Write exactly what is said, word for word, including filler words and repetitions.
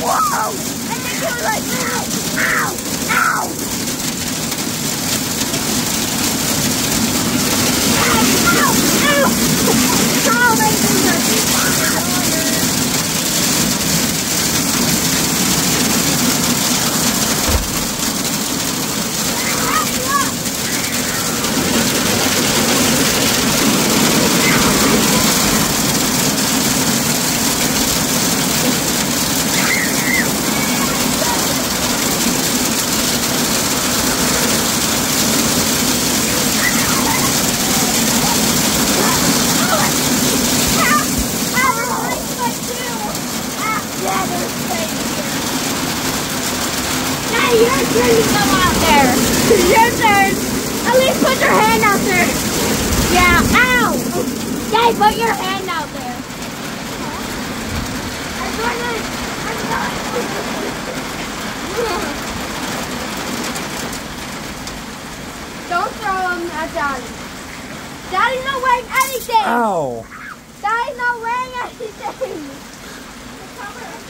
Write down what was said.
Whoa! I think it was like, ow! Ow! Ow! Your turn to go out there. Your turn. At least put your hand out there. Yeah, ow. Yay, put your hand out there. I'm gonna, I'm gonna. Don't throw them at Daddy. Daddy's not wearing anything. Ow. Daddy's not wearing anything.